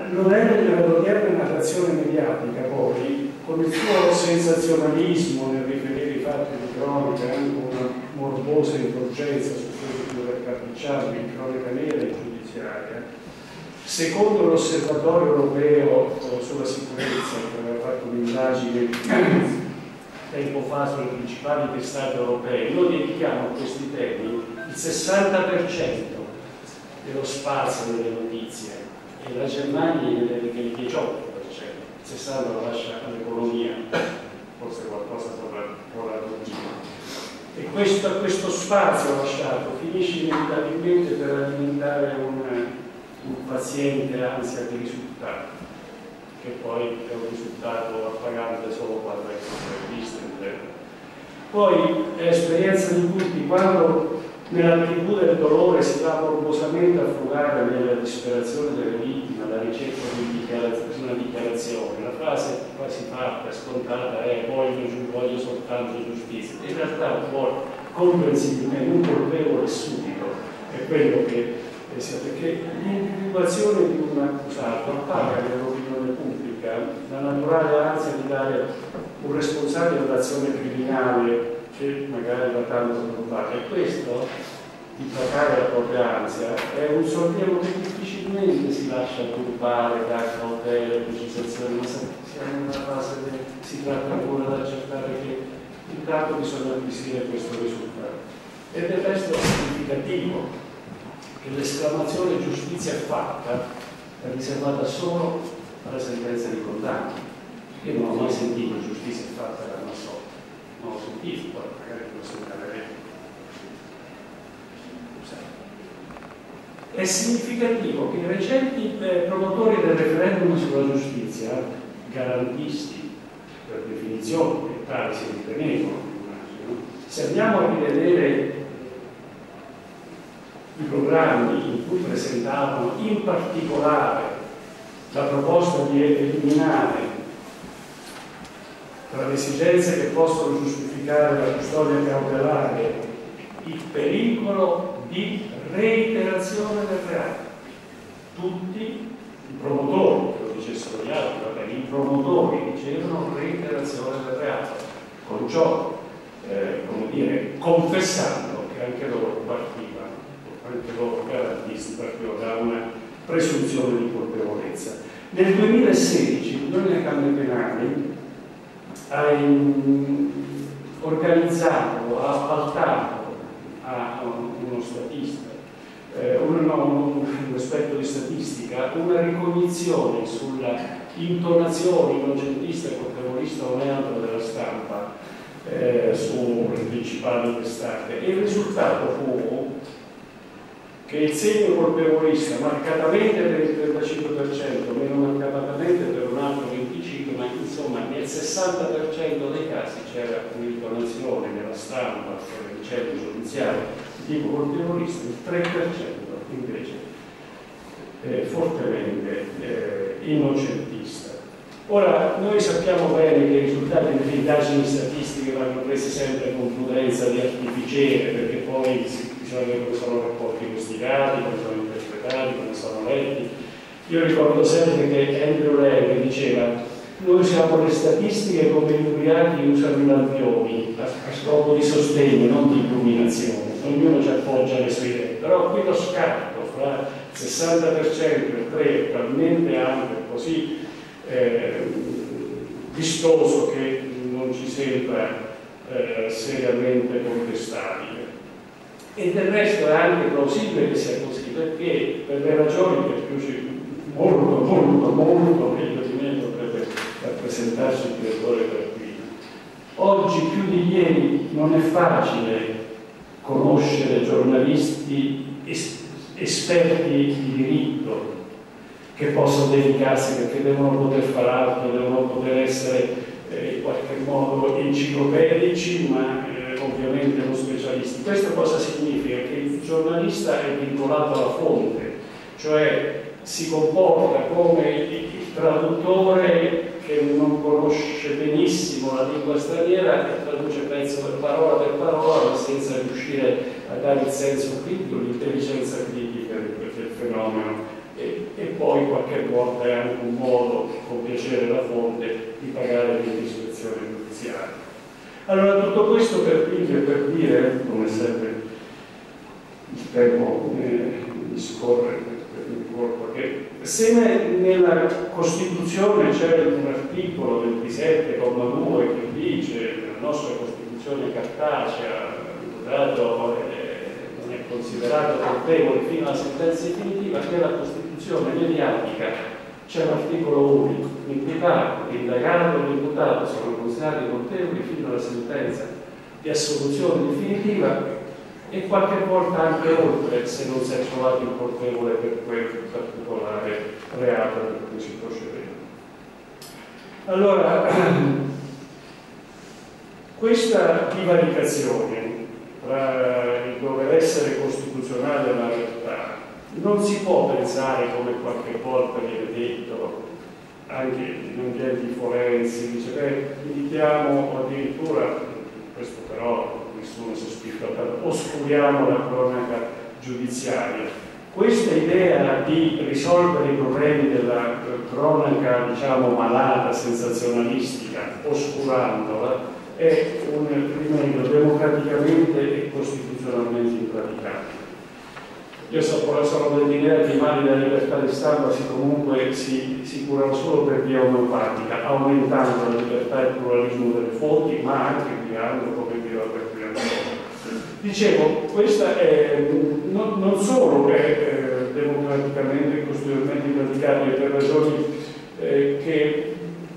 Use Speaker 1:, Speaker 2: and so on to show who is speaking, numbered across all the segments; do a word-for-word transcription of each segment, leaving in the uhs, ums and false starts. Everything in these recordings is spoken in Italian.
Speaker 1: non è nell'odierna narrazione mediatica, poi, con il suo sensazionalismo nel riferire i fatti di cronaca e anche una morbosa indulgenza su quello di dover capricciarli in cronaca nera e giudiziaria, secondo l'Osservatorio europeo sulla sicurezza, che aveva fatto un'indagine tempo fa sulle principali testate europee, noi dedichiamo a questi temi il sessanta per cento dello spazio delle notizie e la Germania che il diciotto per cento, il sessanta per cento lo lascia all'economia, forse qualcosa può raggiungere. E questo, questo spazio lasciato finisce inevitabilmente per alimentare un, un paziente ansia di risultati, che poi è un risultato appagante solo quando è visto in genere. Poi è esperienza di tutti, quando nella tribù del dolore si va morbosamente a frugare nella disperazione delle vittime alla ricerca di una dichiarazione, la frase quasi fatta, scontata è voglio, voglio soltanto giustizia. In realtà vuole comprensibilmente un colpevole subito, è quello che eh, sia, perché l'individuazione di un accusato appaga nell'opinione pubblica la naturale ansia di dare un responsabile dell'azione criminale che magari va tanto preoccupato, e questo, di placare la propria ansia, è un sollievo che difficilmente si lascia turbare da cautele, precisazioni, ma siamo in una fase che si tratta ancora di accertare che intanto bisogna acquisire questo risultato. E del resto è significativo che l'esclamazione giustizia fatta è riservata solo alla sentenza di condanna. Io non ho mai sentito giustizia fatta da una sorta. Non ho sentito, poi magari lo segnaleremo. È significativo che i recenti eh, promotori del referendum sulla giustizia, garantisti per definizione, e tali si ritenevano, immagino, se andiamo a rivedere i programmi in cui presentavano in particolare la proposta di eliminare tra le esigenze che possono giustificare la custodia cautelare il pericolo di reiterazione del reato. Tutti i promotori, che lo dicessero gli altri, vabbè, i promotori dicevano reiterazione del reato, con ciò, eh, come dire, confessando che anche loro partivano, anche loro garantisti partivano da una presunzione di colpevolezza. Nel duemilasedici l'Unione Camere Penali ha organizzato, ha appaltato a uno statista, eh, un, no, un, un esperto di statistica, una ricognizione sulla intonazione innocentista e colpevolista o neanche della stampa eh, sulle principali testate, e il risultato fu che il segno colpevolista marcatamente per il trentacinque per cento, meno marcatamente per un altro venticinque per cento, ma insomma nel sessanta per cento dei casi c'era un'intonazione nella stampa, nelle vicende giudiziarie di tipo colpevolista, il tre per cento invece eh, fortemente eh, innocentista. Ora, noi sappiamo bene che i risultati delle indagini statistiche vanno presi sempre con prudenza di artificiere, perché poi si bisogna vedere come sono raccolti questi dati, come sono interpretati, come sono letti. Io ricordo sempre che Andrew Lang diceva: noi usiamo le statistiche come gli ubriachi usano i lampioni, a, a scopo di sostegno, non di illuminazione. Ognuno ci appoggia le sue idee. Però qui lo scarto fra il sessanta per cento e il tre per cento è talmente ampio, così eh, vistoso, che non ci sembra eh, seriamente contestabile. E del resto è anche plausibile che sia così, perché per le ragioni che più molto, molto, molto meglio di me potrebbe rappresentarci il direttore Tarquinio. Oggi più di ieri non è facile conoscere giornalisti es esperti di diritto che possano dedicarsi, perché devono poter fare altro, devono poter essere eh, in qualche modo enciclopedici, ma eh, ovviamente non specialisti. Questo cosa significa? Che il giornalista è vincolato alla fonte, cioè si comporta come il traduttore che non conosce benissimo la lingua straniera e traduce pezzo per parola per parola, ma senza riuscire a dare il senso critico, l'intelligenza critica del fenomeno e, e poi qualche volta è anche un modo, con piacere la fonte, di pagare l'indiscrezione giudiziaria. Allora, tutto questo per, per dire, come sempre il tempo eh, mi scorre per il corpo, che se nella Costituzione c'è un articolo ventisette comma due che dice la nostra Costituzione cartacea, il deputato eh, non è considerato colpevole fino alla sentenza definitiva, nella Costituzione mediatica c'è l'articolo unico: l'imputato, l'indagato e l'imputato sono considerati colpevoli fino alla sentenza di assoluzione definitiva e qualche volta anche oltre, se non si è trovato il colpevole per quel particolare reato per cui si procedeva. Allora, questa divaricazione tra il dover essere costituzionale e la realtà non si può pensare, come qualche volta viene detto anche in ambienti forensi, dice beh, invitiamo addirittura, questo però nessuno si è spinto a fare, oscuriamo la cronaca giudiziaria. Questa idea di risolvere i problemi della cronaca, diciamo, malata, sensazionalistica, oscurandola, è un rimedio democraticamente e costituzionalmente impraticabile. Io so, sono dell'idea che i mali della libertà di stampa si comunque si, si curano solo per via omeopatica, aumentando la libertà e il pluralismo delle fonti, ma anche creando, come dirò, per dicevo, questa è non, non solo è eh, democraticamente e costituzionalmente impraticabile per ragioni eh, che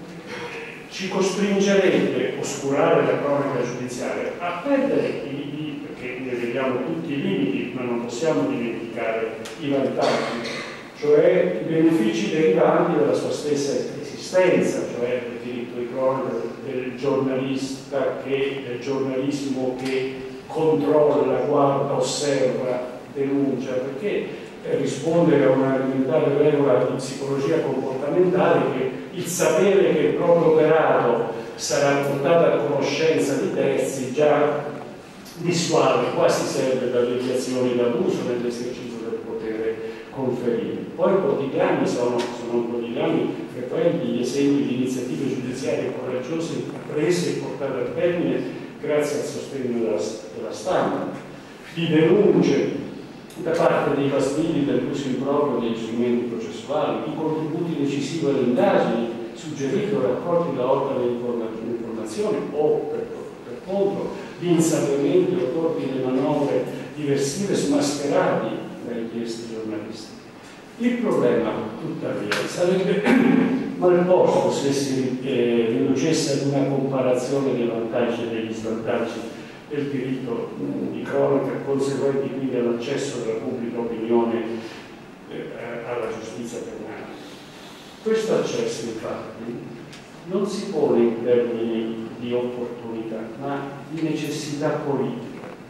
Speaker 1: ci costringerebbe a oscurare la cronaca giudiziaria, a perdere i, i perché ne vediamo tutti i limiti, ma non possiamo dimenticare i vantaggi, cioè i benefici derivanti dalla sua stessa esistenza, cioè del diritto di cronaca, del giornalista che, del giornalismo che controlla, guarda, osserva, denuncia, perché eh, rispondere a una elementare regola di psicologia comportamentale che il sapere che il proprio operato sarà portato a conoscenza di terzi già dissuade, quasi serve da deviazioni d'abuso nell'esercizio del potere conferito. Poi quotidiani sono, sono quotidiani frequenti gli esempi di iniziative giudiziarie coraggiose intraprese e portate a termine grazie al sostegno della, della stampa, di denunce da parte dei fastidi dell'uso improprio degli strumenti processuali, di contributi decisivi alle indagini, suggeriti o raccolti da organi di informazione o, per, per contro, di insabbiamenti o torti delle manovre diversive smascherati dai richiesti giornalistici. Il problema, tuttavia, sarebbe mal posto se si eh, riducesse ad una comparazione dei vantaggi e degli svantaggi del diritto mh, di cronaca, conseguenti quindi all'accesso della pubblica opinione eh, alla giustizia penale. Questo accesso, infatti, non si pone in termini di opportunità, ma di necessità politica.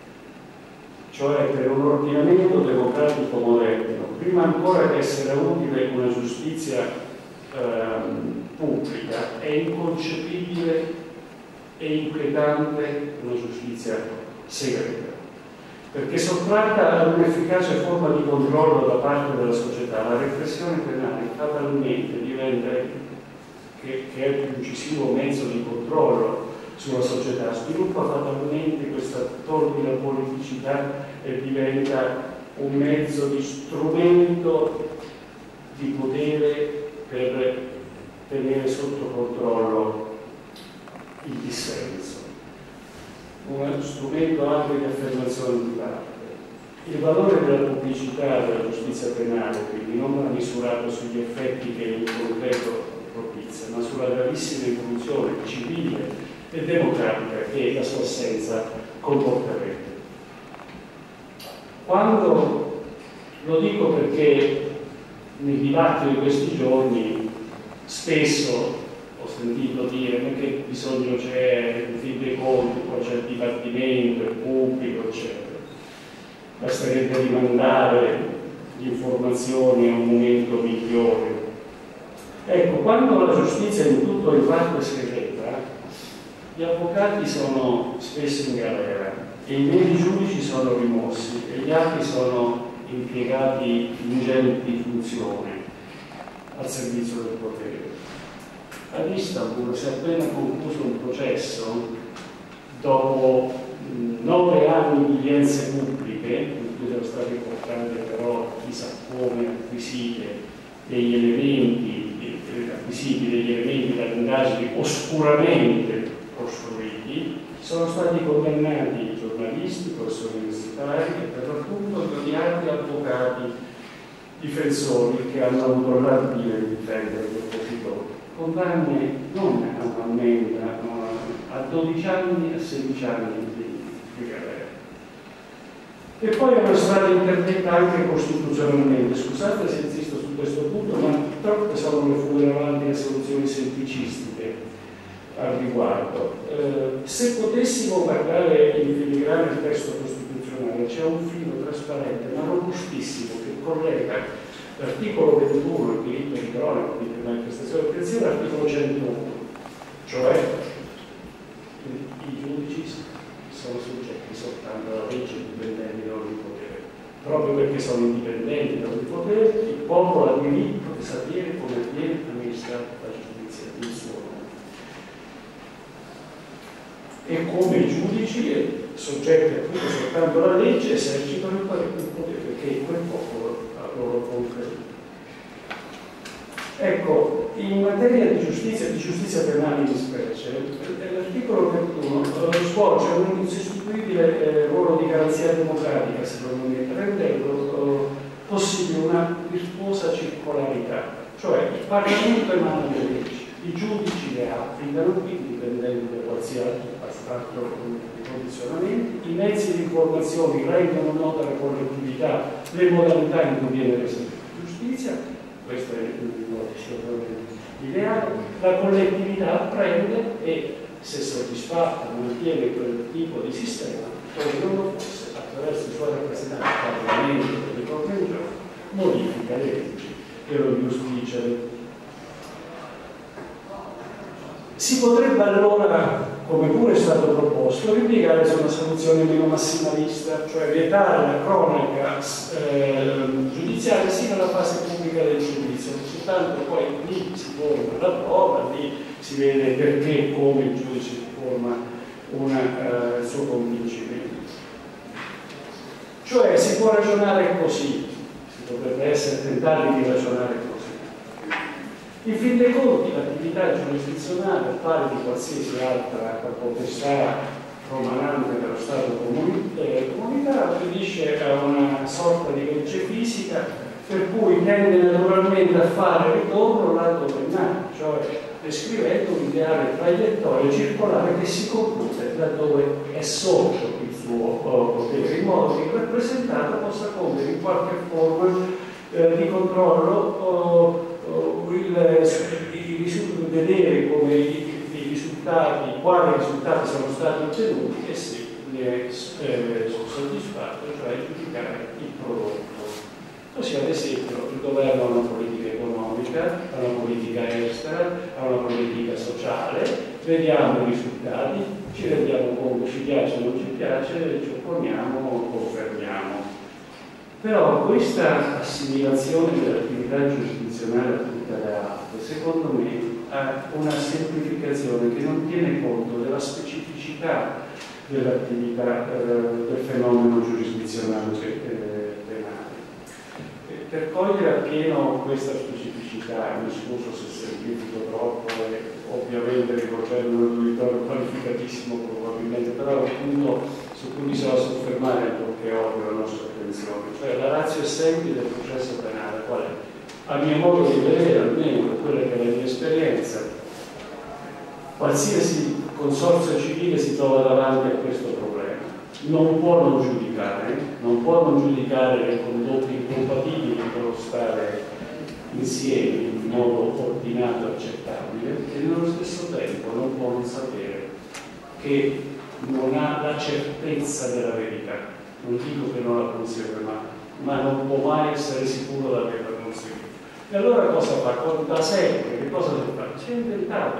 Speaker 1: Cioè, per un ordinamento democratico moderno, prima ancora che essere utile una giustizia ehm, pubblica, è inconcepibile e inquietante una giustizia segreta, perché sottratta ad un'efficace forma di controllo da parte della società, la repressione penale fatalmente diventa, che, che è il più incisivo mezzo di controllo sulla società, sviluppa fatalmente questa torbida politicità e diventa un mezzo di strumento di potere per tenere sotto controllo il dissenso, uno strumento anche di affermazione di parte. Il valore della pubblicità della giustizia penale quindi non va misurato sugli effetti che il concreto propizia, ma sulla gravissima evoluzione civile e democratica che la sua assenza comporterebbe. Quando lo dico perché nei dibattiti di questi giorni spesso ho sentito dire ma che bisogno c'è, in fin dei conti, poi c'è il dibattimento, il pubblico, eccetera. Basterebbe rimandare l'informazione a un momento migliore. Ecco, quando la giustizia è in tutto in parte segreta, gli avvocati sono spesso in galera e i veri giudici sono rimossi e gli altri sono impiegati ingenti funzioni al servizio del potere. Ad Istanbul si è appena concluso un processo dopo nove anni di udienze pubbliche, in cui sono state portate però chissà come acquisite degli elementi, acquisiti degli elementi da indagini oscuramente costruiti. Sono stati condannati giornalisti, professori universitari e per l'appunto gli altri avvocati difensori che hanno avuto l'ardire di difendere gli oppositori. Condanne non a un'ammenda, ma a dodici anni e sedici anni di, di galera. E poi è una strada interdetta anche costituzionalmente. Scusate se insisto su questo punto, ma troppe sono le fughe avanti le soluzioni semplicistiche al riguardo. Eh, se potessimo guardare in filigrana il testo costituzionale, c'è un filo trasparente ma robustissimo che collega l'articolo ventuno, il diritto di cronaca, di manifestazione e pensiero, l'articolo centouno, cioè i giudici sono soggetti soltanto alla legge, indipendenti da ogni potere. Proprio perché sono indipendenti da ogni potere, il popolo ha diritto di sapere come viene amministrata la giustizia in suo nome. E come i giudici, soggetti appunto soltanto alla legge, esercitano il potere perché quel popolo ha loro conferito. Ecco, in materia di giustizia, di giustizia penale in specie, l'articolo ventuno eh, svolge un insostituibile eh, ruolo di garanzia democratica, secondo me, rendendo eh, possibile una virtuosa circolarità. Cioè il Parlamento emana le leggi, i giudici le applicano, quindi dipendenti da qualsiasi altro condizionamento, i mezzi di informazione rendono nota alla collettività le modalità in cui viene eseguita giustizia, questo è l'ideale, la collettività apprende e, se soddisfatta, mantiene quel tipo di sistema, poi non lo fosse, attraverso i suoi rappresentanti al Parlamento e le proprie regioni, modifica le leggi che lo giustificano. Si potrebbe allora, come pure è stato proposto, ripiegare su una soluzione meno massimalista, cioè vietare la cronaca eh, giudiziaria sino alla fase pubblica del giudizio, soltanto poi lì si forma la prova, lì si vede perché e come il giudice forma una, eh, il suo convincimento. Cioè si può ragionare così, si potrebbe essere tentati di ragionare così. In fin dei conti l'attività giurisdizionale, al pari di qualsiasi altra potestà romanante dello Stato comunitario, obbedisce a una sorta di legge fisica per cui tende naturalmente a fare ritorno lato penale, cioè descrivendo un ideale traiettoria circolare che si conclude laddove è socio il suo potere, in modo che il rappresentato possa compiere in qualche forma eh, di controllo uh, il, il, il, vedere come i, i risultati, quali risultati sono stati ottenuti e se ne è eh, soddisfatto, cioè giudicare il prodotto. Così ad esempio il governo ha una politica economica, ha una politica estera, ha una politica sociale, vediamo i risultati, ci rendiamo conto, ci piace o non ci piace, ci opponiamo o confermiamo. Però questa assimilazione dell'attività giurisdizionale a tutte le altre, secondo me, ha una semplificazione che non tiene conto della specificità dell'attività, eh, del fenomeno giurisdizionale eh, penale. E per cogliere appieno questa specificità, mi scuso se semplifico troppo e ovviamente rivolgendo un uditorio qualificatissimo probabilmente, però è un punto su cui bisogna soffermare perché è ovvio la nostra attenzione, cioè la ratio essentia del processo penale, qual è? A mio modo di vedere, almeno per quella che è la mia esperienza, qualsiasi consorzio civile si trova davanti a questo problema. Non può non giudicare, non può non giudicare le condotte incompatibili con lo stare insieme in modo ordinato e accettabile, e nello stesso tempo non può non sapere che non ha la certezza della verità. Non dico che non la consegue, ma, ma non può mai essere sicuro di averla conseguita. E allora cosa fa? Conta sempre. Che cosa si fa? Si è inventato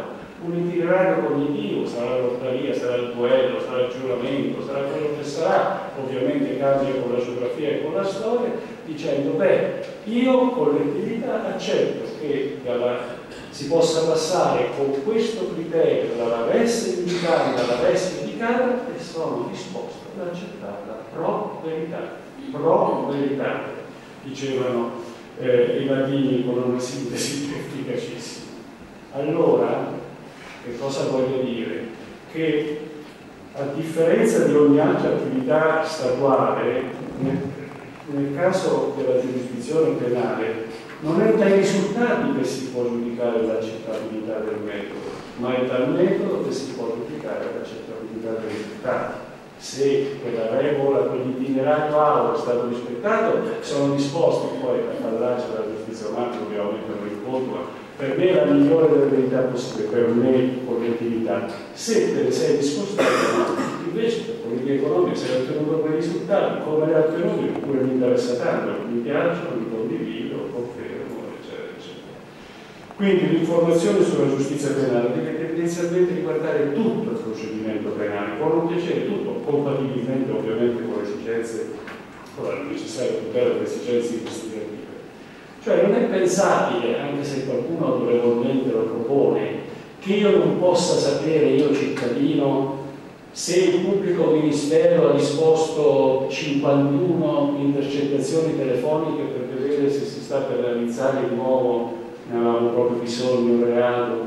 Speaker 1: un itinerario cognitivo, sarà la lottaria, sarà il duello, sarà il giuramento, sarà quello che sarà, ovviamente cambia con la geografia e con la storia, dicendo, beh, io collettività accetto che dalla, si possa passare con questo criterio dalla veste indicata alla veste indicata e sono disposto ad accettarla pro verità, pro verità, dicevano eh, i latini con una sintesi efficacissima. Allora, che cosa voglio dire? Che a differenza di ogni altra attività statuale, nel, nel caso della giurisdizione penale, non è dai risultati che si può giudicare l'accettabilità del metodo, ma è dal metodo che si può giudicare l'accettabilità dei risultati. Se quella regola, quell'itinerario aureo è stato rispettato, sono disposti poi a parlarci della giustizia umana, dobbiamo metterlo in conto, ma per me è la migliore delle verità possibili, per me collettività. Se te ne sei discostato, no. Invece per politica economica se hai ottenuto quei risultati, come li hai ottenuti, oppure mi interessa tanto, mi piacciono, mi condivido, confermo, eccetera, eccetera. Quindi l'informazione sulla giustizia penale deve tendenzialmente riguardare tutto il procedimento penale, può non piacere tutto, compatibilmente ovviamente con le esigenze, con la necessaria tutela delle esigenze investigative. Cioè non è pensabile, anche se qualcuno autorevolmente lo propone, che io non possa sapere, io cittadino, se il pubblico ministero ha disposto cinquantuno intercettazioni telefoniche per vedere se si sta per realizzare di nuovo, ne avevamo proprio bisogno, un reato,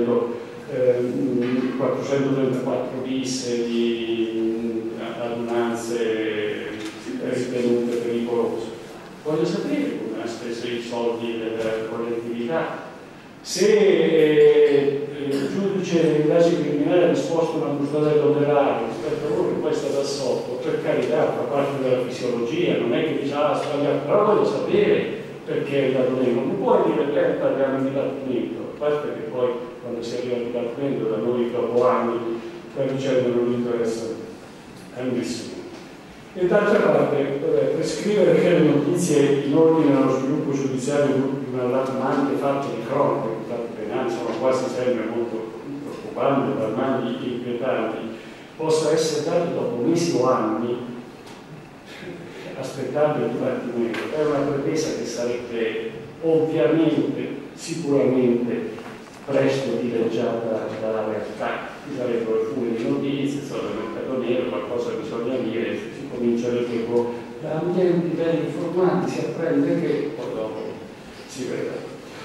Speaker 1: quattrocentotrentaquattro bis di adunanze ritenute pericolose. Voglio sapere come ha speso i soldi della collettività. Se eh, il giudice dell'indagine criminale ha disposto una custodia cautelare rispetto a uno che poi è stato assolto, per carità, fa parte della fisiologia, non è che dice ah, sbagliato, però voglio sapere perché è andato meno. Non puoi dire che parliamo di dibattimento, a parte che poi quando si arriva al dibattimento da noi dopo anni la vicenda non interessa a nessuno. E d'altra parte, prescrivere che le notizie in ordine allo sviluppo giudiziario di un allarmante fatto di cronaca, di fatti penali, sono quasi sempre molto preoccupanti, allarmanti, inquietanti, possa essere dato dopo mesi o anni, aspettando il dibattimento, è una pretesa che sarebbe ovviamente, sicuramente, presto dileggiata dalla realtà. Ci sarebbero alcune di notizie, solo nel mercato nero, qualcosa bisogna dire, si comincerebbe con da ambienti ben informati, si apprende che poi dopo si vedrà.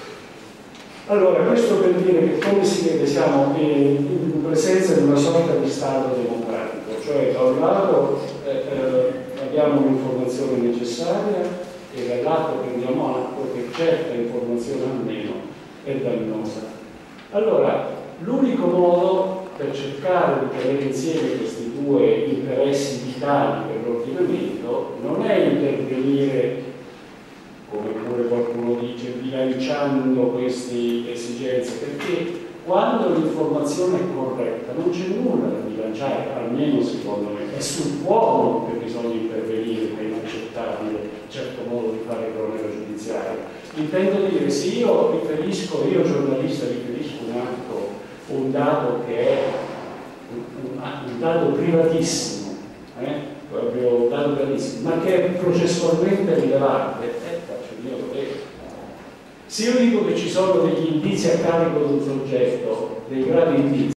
Speaker 1: Allora, questo per dire che come si vede siamo in, in presenza di una sorta di Stato democratico, cioè da un lato eh, eh, abbiamo un'informazione necessaria e dall'altro prendiamo atto che certa informazione almeno è dannosa. Allora, l'unico modo per cercare di tenere insieme questi due interessi vitali per l'ordinamento non è intervenire, come pure qualcuno dice, bilanciando queste esigenze, perché quando l'informazione è corretta non c'è nulla da bilanciare, almeno secondo me, è sul uomo che bisogna intervenire, che è inaccettabile certo modo di fare cronaca giudiziaria. Intendo dire, se io riferisco, io giornalista riferisco un atto, un dato che è un, un dato privatissimo, eh? proprio un dato privatissimo, ma che è processualmente rilevante, eh, faccio il mio dovere. Se io dico che ci sono degli indizi a carico di un soggetto, dei gravi indizi,